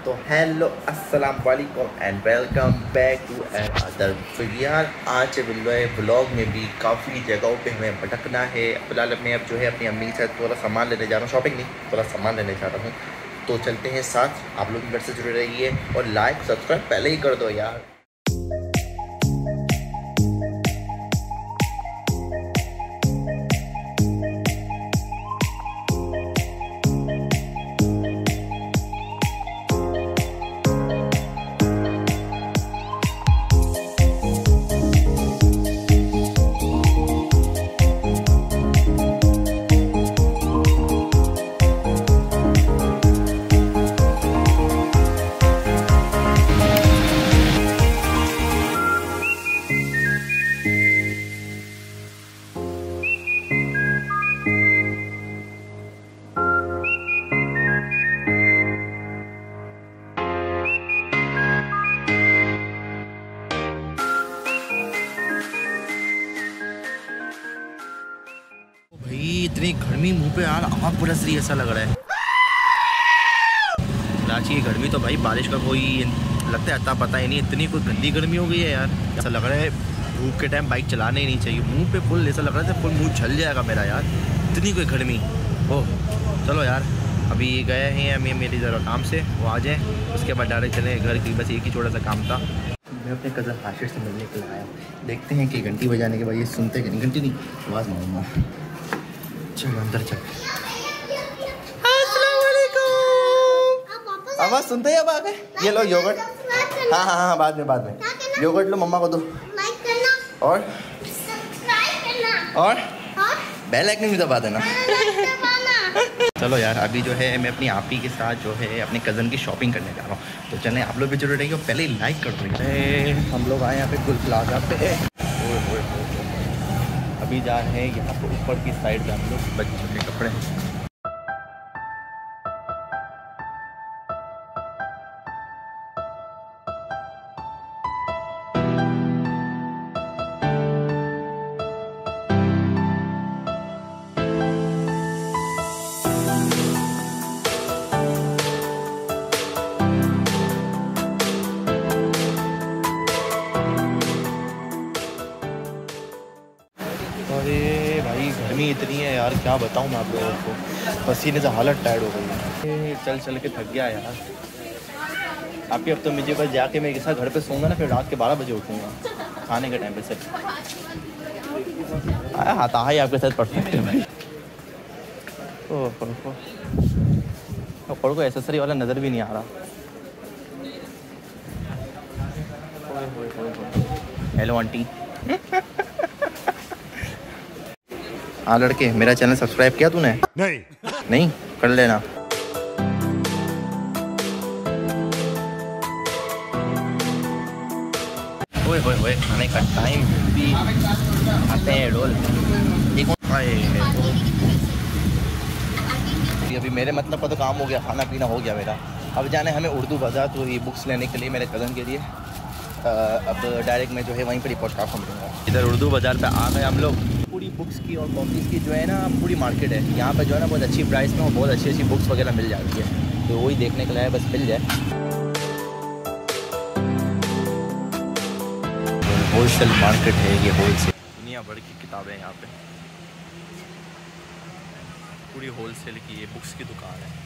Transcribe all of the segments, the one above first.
तो हेलो अस्सलाम वालेकुम and welcome back to other. तो यार आज व्लॉग में भी काफ़ी जगहों पे हमें भटकना है। फिलहाल मैं अब जो है अपनी अम्मी से थोड़ा सामान लेने जा रहा हूँ, शॉपिंग नहीं थोड़ा सामान लेने जा रहा हूँ। तो चलते हैं साथ, आप लोग मेरे से जुड़े रहिए और लाइक सब्सक्राइब पहले ही कर दो यार। इतनी गर्मी मुंह पे यार आग बरस रही ऐसा लग रहा है। कराची की गर्मी तो भाई बारिश का कोई लगता है अता पता ही नहीं, इतनी कोई गंदी गर्मी हो गई है यार। ऐसा लग रहा है धूप के टाइम बाइक चलाना ही नहीं चाहिए। मुंह पे फुल ऐसा लग रहा है फुल मुंह जल जाएगा मेरा यार, इतनी कोई गर्मी। ओह चलो यार, अभी गए हैं अम्मी मेरी ज़रा काम से, वो आ जाए उसके बाद डायरेक्ट चले घर की। बस एक ही छोटा सा काम था। मैं अपने कज़न हाशिर से मिलने के लिए आया, देखते हैं कि घंटी बजाने के बाद ये सुनते कि नहीं। घंटी नहीं, आवाज़ मारूंगा। चलो अंदर चल। आवाज सुनते ही अब आ गए। ये लो योगर्ट। हाँ बाद में योगर्ट लो, मम्मा को दो। और बेल आइकन भी दबा देना। चलो यार, अभी जो है मैं अपनी आपी के साथ जो है अपने कज़न की शॉपिंग करने जा रहा हूँ। तो चलें, आप लोग भी जरूर रहेंगे, पहले ही लाइक कर दो। हम लोग आए यहाँ पे गुल प्लाजा पे। अभी जा रहे हैं यहाँ पर ऊपर की साइड पे हम लोग बच्चों के कपड़े। अरे भाई गर्मी इतनी है यार, क्या बताऊँ मैं आप लोगों को, पसीने से हालत टायर्ड हो गई है। चल चल के थक गया यार। आपके अब तो मुझे बस जाके मैं एक साथ घर पे सोऊंगा ना, फिर रात के 12 बजे उठूँगा खाने के टाइम पे से। आया हाथा ही आपके साथ परफेक्ट है भाई। ओह को एसेसरी वाला नज़र भी नहीं आ रहा। Hello aunty. हाँ लड़के, मेरा चैनल सब्सक्राइब किया तूने? नहीं कर लेना। ओए खाने का टाइम भी आते हैं रोल। अभी मेरे मतलब का तो काम हो गया, खाना पीना हो गया मेरा। अब जाने हमें उर्दू बाज़ार, तो ये बुक्स लेने के लिए मेरे कज़न के लिए। अब डायरेक्ट मैं जो है वहीं पर ही पहुँच मिलूँगा। इधर उर्दू बाज़ार पे आ गए हम लोग। पूरी बुक्स की और कॉपीज़ की जो है ना पूरी मार्केट है यहाँ पे, जो है ना बहुत अच्छी प्राइस में और बहुत अच्छी बुक्स वगैरह मिल जाती है। तो वही देखने के लिए बस मिल जाए। होलसेल मार्केट है ये, होलसेल दुनिया भर की किताबें यहाँ पे, पूरी होलसेल की ये बुक्स की दुकान है।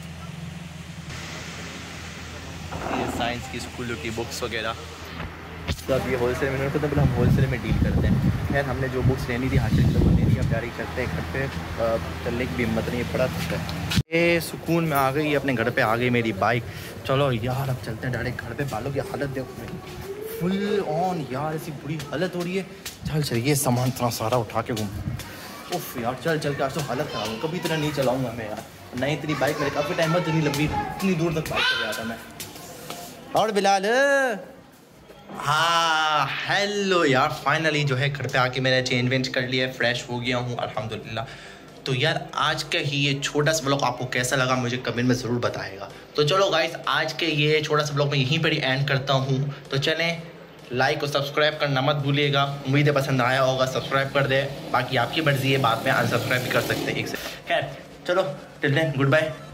ये साइंस की स्कूलों की बुक्स वगैरह सब ये होलसेल में। उन्होंने पता हम होलसेल में डील करते हैं। खैर हमने जो बुक्स लेनी थी हासिल की, वो लेनी, अब डायरेक्ट चलते हैं घर पे। चलने की भी हिम्मत नहीं पड़ा सकता है। ये सुकून में आ गई, अपने घर पे आ गई मेरी बाइक। चलो यार अब चलते हैं डायरेक्ट घर पे। बालों की हालत देखो मेरी, फुल ऑन यार, ऐसी बुरी हालत हो रही है। चल ये सामान इतना सारा उठा के घूम। उफ यार चल के आज तो हालत खराब हो। कभी इतना नहीं चलाऊँगा मैं यार, नहीं इतनी बाइक मेरे काफ़ी टाइम बाद इतनी लंबी इतनी दूर तक बाइक चल रहा था मैं। और बिलाल, हाँ हेलो यार, फाइनली जो है घर पे आके मैंने चेंज वेंज कर लिया है, फ्रेश हो गया हूँ अल्हम्दुलिल्लाह। तो यार आज का ही ये छोटा सा ब्लॉग आपको कैसा लगा मुझे कमेंट में ज़रूर बताएगा। तो चलो गाइस, आज के ये छोटा सा ब्लॉग मैं यहीं पर ही एंड करता हूँ। तो चलें, लाइक और सब्सक्राइब करना मत भूलिएगा। उम्मीद है पसंद आया होगा, सब्सक्राइब कर दे। बाकी आपकी मर्जी है, बाद में अनसब्सक्राइब भी कर सकते हैं एक से। खैर चलो, टिल देन गुड बाय।